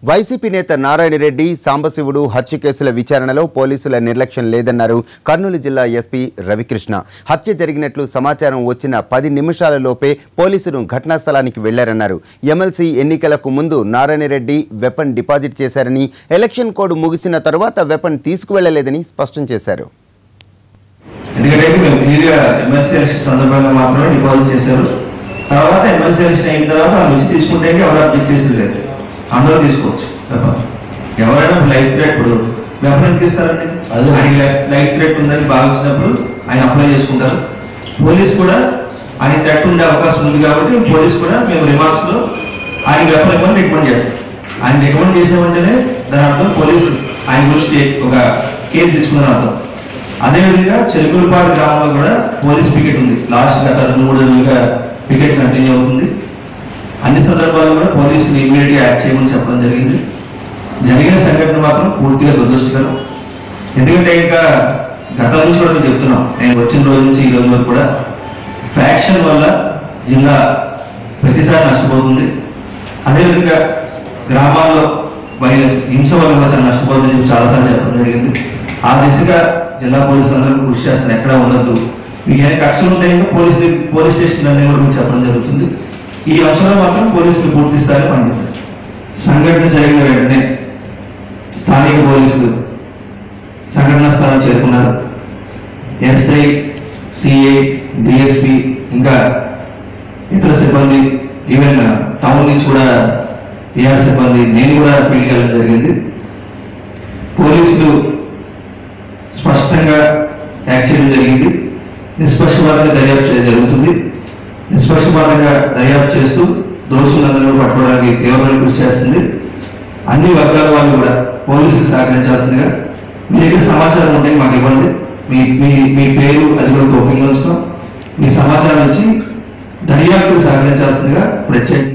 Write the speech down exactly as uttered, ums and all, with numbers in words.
YCP నేత నారాయణ రెడ్డి సాంబశివుడు హత్య కేసుల విచారణలో పోలీసుల నిర్లక్ష్యం లేదన్నారు కర్నూలు జిల్లా ఎస్పీ రవికృష్ణ. హత్య జరిగినట్లు సమాచారం వచ్చిన పది నిమిషాలలోపే పోలీసులు ఘటనా స్థలానికి వెళ్లారన్నారు. ఎమ్మెల్సీ ఎన్నికలకు ముందు నారాయణ రెడ్డి వెపన్ డిపాజిట్ చేశారని, ఎలక్షన్ కోడ్ ముగిసిన తర్వాత వెపన్ తీసుకువెళ్లలేదని స్పష్టం చేశారు. ఎందుకంటే మేము క్లియర్గా ఎమ్మెల్సీ ఎలక్షన్ సందర్భంగా మాత్రమే డిపాజిట్ చేశారు. తర్వాత ఎమ్మెల్సీ ఎలక్షన్ అయిన తర్వాత ఆ నుంచి తీసుకుంటే ఎవరు అబ్జెక్ట్ చేసేది లేదు, అందరూ తీసుకోవచ్చు. ఎవరైనా లైఫ్ థ్రెట్ ఇప్పుడు వెపన్ ఎందుకు ఇస్తారండి? ఆయన లైఫ్ థ్రెట్ ఉందని భావించినప్పుడు ఆయన అప్లై చేసుకుంటారు. పోలీస్ కూడా ఆయన థ్రెట్ ఉండే అవకాశం ఉంది కాబట్టి పోలీస్ కూడా మేము రిమార్క్స్లో ఆయన వెపన్ ఇవ్వని రికమెండ్ చేస్తాం. ఆయన రికమెండ్ చేసామంటేనే దాని అర్థం పోలీసు ఆయన గురించి ఒక కేసు తీసుకున్న అర్థం. అదేవిధంగా చెరుకులపాడు గ్రామంలో కూడా పోలీస్ పికెట్ ఉంది. లాస్ట్ గత రెండు మూడు రోజులుగా పికెట్ కంటిన్యూ అవుతుంది. అన్ని సందర్భాల్లో కూడా పోలీసులు ఇమీడియట్గా యాక్ట్ చేయమని చెప్పడం జరిగింది. జరిగిన సంఘటన మాత్రం పూర్తిగా దురదృష్టకరం. ఎందుకంటే ఇంకా గతం నుంచి కూడా మేము చెప్తున్నాం, నేను వచ్చిన రోజు నుంచి ఈ రోజు వరకు కూడా ఫ్యాక్షన్ వల్ల జిల్లా ప్రతిసారి నష్టపోతుంది. అదేవిధంగా గ్రామాల్లో వైరస్ హింస వల్ల కూడా చాలా నష్టపోతుందని చెప్పి చాలాసార్లు చెప్పడం జరిగింది. ఆ దిశగా జిల్లా పోలీసులు అందరూ కృషి చేస్తారు. ఎక్కడ ఉండద్దు, మీకు ఏ కక్షలు ఉంటాయో పోలీసు పోలీస్ స్టేషన్ అన్నీ కూడా మీకు చెప్పడం జరుగుతుంది. ఈ అంశంలో మాత్రం పోలీసులు పూర్తి స్థాయిలో పనిచేస్తారు. సంఘటన జరిగిన వెంటనే స్థానిక పోలీసులు సంఘటనా స్థలం చేరుకున్నారు. ఎస్ఐ, సిఐ, డిఎస్పి ఇంకా ఇతర సిబ్బంది, ఈవెన్ టౌన్ నుంచి కూడా ఏఆర్ సిబ్బంది, నేను కూడా ఫీల్డ్కి వెళ్ళడం జరిగింది. పోలీసులు స్పష్టంగా యాక్ట్ చేయడం జరిగింది. నిష్పక్షపాతంగా దర్యాప్తు చేయడం జరుగుతుంది. నిష్పక్షపాతంగా దర్యాప్తు చేస్తూ దోషులందరూ పట్టుకోవడానికి తీవ్రమైన కృషి చేస్తుంది. అన్ని వర్గాల వాళ్ళు కూడా పోలీసులు సహకరించాల్సిందిగా, మీ దగ్గర సమాచారం ఉంటే మాకు ఇవ్వండి. మీ మీ మీ పేరు అది కూడా గోప్యంగా ఉంచుతాం. మీ సమాచారం వచ్చి దర్యాప్తుకు సహకరించాల్సిందిగా ప్రత్యేక